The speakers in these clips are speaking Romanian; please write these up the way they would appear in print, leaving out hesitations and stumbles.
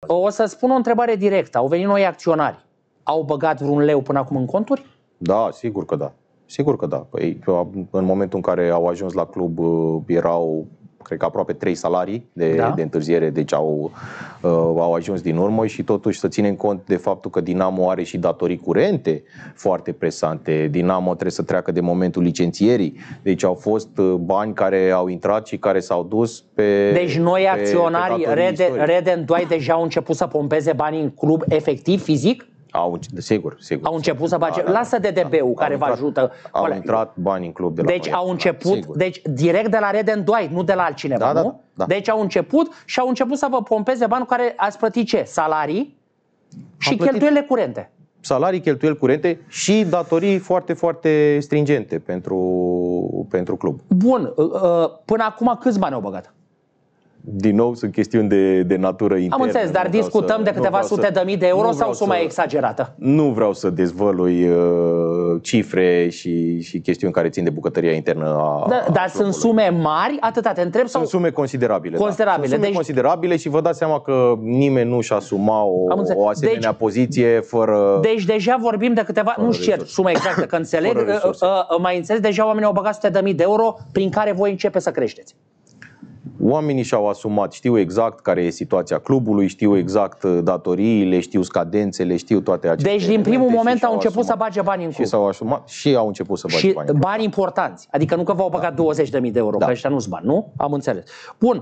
O să spun o întrebare directă. Au venit noi acționari. Au băgat vreun leu până acum în conturi? Da, sigur că da. Sigur că da. Păi, în momentul în care au ajuns la club erau, cred că aproape 3 salarii de întârziere, deci au ajuns din urmă și totuși să ținem cont de faptul că Dinamo are și datorii curente foarte presante. Dinamo trebuie să treacă de momentul licențierii. Deci au fost bani care au intrat și care s-au dus pe. Deci noi acționarii Red & Dwight deja au început să pompeze banii în club efectiv, fizic? Sigur. Au început să bage. Lasă DDB-ul care vă ajută. Au intrat bani în club de la Deci au început, deci direct de la Red & Dwight, nu de la altcineva, nu? Da. Deci au început și au început să vă pompeze bani cu care ați plătit ce? Salarii și cheltuielile curente. Salarii, cheltuieli curente și datorii foarte, foarte stringente pentru club. Bun, până acum câți bani au băgat? Din nou sunt chestiuni de natură internă. Am înțeles, dar discutăm de câteva sute de mii de euro sau suma exagerată? Nu vreau să dezvălui cifre și chestiuni care țin de bucătăria internă a dar sunt sume mari? Atâta te întreb? Sau? Sunt sume considerabile. Considerabile. Sunt sume considerabile și vă dați seama că nimeni nu-și asuma o asemenea poziție fără. Deci deja vorbim de câteva, nu știu suma exactă, că înțeleg, mai înțeles, deja oamenii au băgat sute de mii de euro prin care voi începe să creșteți. Oamenii și-au asumat, știu exact care e situația clubului, știu exact datoriile, știu scadențele, știu toate aceste. Deci din primul moment au început să bage bani în club. Și s-au asumat și au început să bage bani. Și bani importanți, adică nu că v-au băgat 20.000 de euro, că ăștia nu-s bani, nu? Am înțeles. Bun,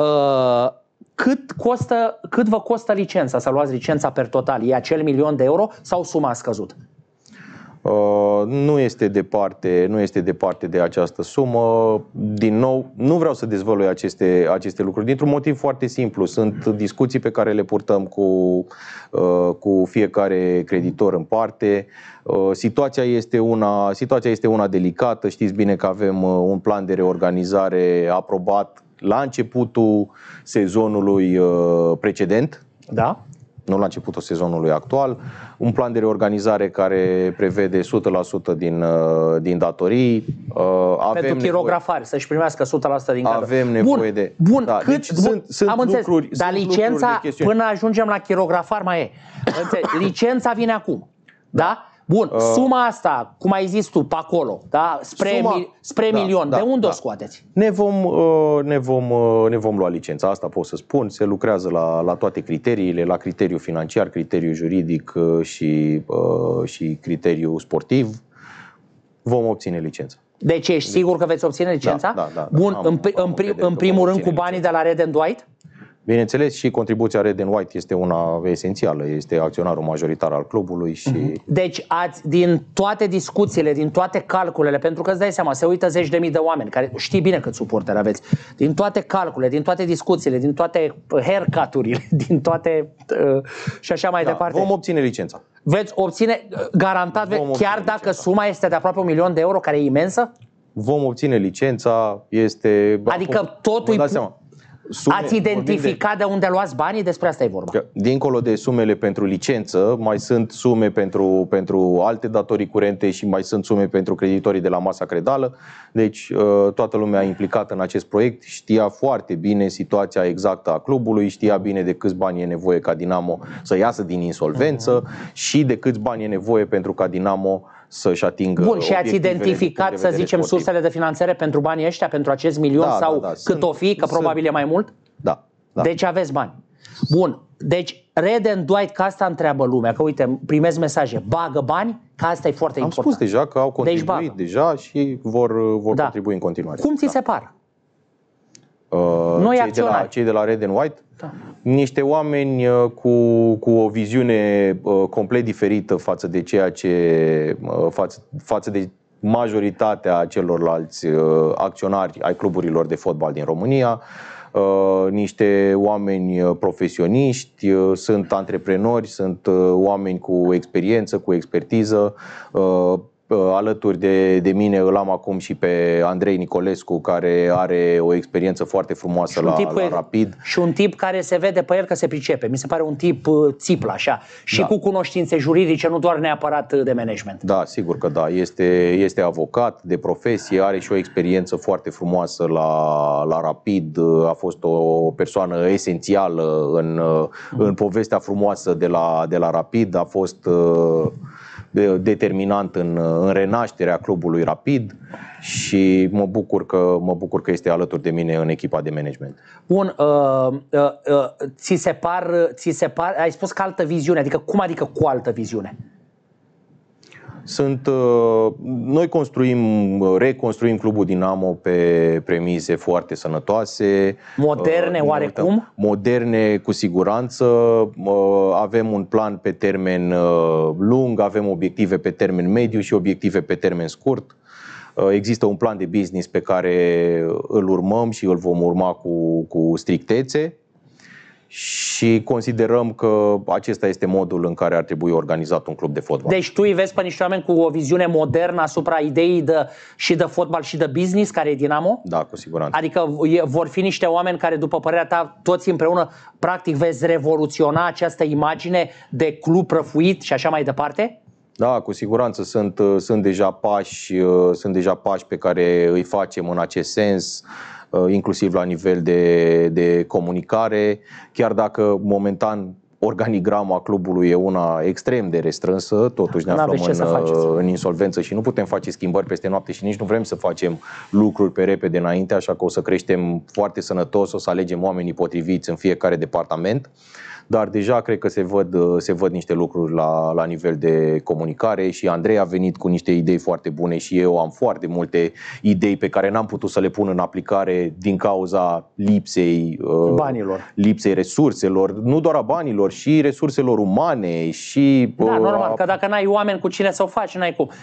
cât vă costă licența, să luați licența per total? E acel 1.000.000 de euro sau suma a scăzut? Nu este departe de această sumă. Din nou, nu vreau să dezvălui aceste lucruri dintr-un motiv foarte simplu. Sunt discuții pe care le purtăm cu fiecare creditor în parte. Situația este una delicată. Știți bine că avem un plan de reorganizare aprobat la începutul sezonului precedent. Da? Nu la începutul sezonului actual, un plan de reorganizare care prevede 100% din datorii. Pentru chirografari, să-și primească 100% din cadru. Avem nevoie de. Bun, da, cât, deci sunt am lucruri, dar licența, până ajungem la chirografar mai e. Licența vine acum. Da? Bun, suma asta, cum ai zis tu, pe acolo, da? spre milion, de unde o scoateți? Ne vom lua licența, asta pot să spun. Se lucrează la toate criteriile, la criteriu financiar, criteriu juridic și criteriu sportiv. Vom obține licența. Deci ești sigur că veți obține licența? Da. Bun, în primul rând cu banii de la Red & Dwight? Bineînțeles, și contribuția Red & White este una esențială, este acționarul majoritar al clubului și. Deci din toate discuțiile, din toate calculele, pentru că îți dai seama, se uită 10.000 de oameni, care știi bine cât suporteri aveți, din toate calculele, din toate discuțiile, din toate haircut-urile, din toate și așa mai departe. Vom obține licența. Veți obține, garantat, chiar dacă suma este de aproape 1.000.000 de euro, care e imensă? Vom obține licența, este. Adică totul. Ați identificat de unde luați banii? Despre asta e vorba. Dincolo de sumele pentru licență, mai sunt sume pentru alte datorii curente și mai sunt sume pentru creditorii de la masa credală. Deci toată lumea implicată în acest proiect știa foarte bine situația exactă a clubului, știa bine de câți bani e nevoie ca Dinamo să iasă din insolvență și de câți bani e nevoie pentru ca Dinamo să-și atingă. Bun, și ați identificat, să zicem, sursele de finanțare pentru banii ăștia, pentru acest milion sau cât o fi, că probabil e mai mult? Da. Deci aveți bani. Bun, deci Red & Dwight, că asta întreabă lumea, că uite, primesc mesaje, bagă bani, că asta e foarte important. Am spus deja că au contribuit deja și vor contribui în continuare. Cum ți se par? Noi cei de la Red & White? Da. Niște oameni cu o viziune complet diferită față de ceea ce față de majoritatea celorlalți acționari ai cluburilor de fotbal din România. Niște oameni profesioniști, sunt antreprenori, sunt oameni cu experiență, cu expertiză. alături de mine îl am acum și pe Andrei Nicolescu, care are o experiență foarte frumoasă la Rapid. Și un tip care se vede pe el că se pricepe. Mi se pare un tip țiplă așa. Și cu cunoștințe juridice, nu doar neapărat de management. Da, sigur că da. Este avocat de profesie, are și o experiență foarte frumoasă la Rapid. A fost o persoană esențială în povestea frumoasă de la Rapid. A fost determinant în renașterea clubului Rapid și mă bucur că este alături de mine în echipa de management. Bun, ți se par, ai spus că altă viziune, adică cum adică cu altă viziune? Noi reconstruim clubul Dinamo pe premize foarte sănătoase. Moderne oarecum? Moderne cu siguranță. Avem un plan pe termen lung, avem obiective pe termen mediu și obiective pe termen scurt. Există un plan de business pe care îl urmăm și îl vom urma cu strictețe. Și considerăm că acesta este modul în care ar trebui organizat un club de fotbal. Deci tu îi vezi pe niște oameni cu o viziune modernă asupra ideii și de fotbal și de business, care e Dinamo? Da, cu siguranță. Adică vor fi niște oameni care, după părerea ta, toți împreună, practic veți revoluționa această imagine de club prăfuit și așa mai departe? Da, cu siguranță sunt deja pași pe care îi facem în acest sens, inclusiv la nivel de comunicare, chiar dacă momentan organigrama clubului e una extrem de restrânsă, totuși ne aflăm în insolvență și nu putem face schimbări peste noapte și nici nu vrem să facem lucruri pe repede înainte, așa că o să creștem foarte sănătos, o să alegem oamenii potriviți în fiecare departament. Dar deja cred că se văd niște lucruri la nivel de comunicare și Andrei a venit cu niște idei foarte bune și eu am foarte multe idei pe care n-am putut să le pun în aplicare din cauza lipsei banilor, lipsei resurselor, nu doar a banilor, și resurselor umane și... Da, normal, că dacă n-ai oameni cu cine să o faci, n-ai cum.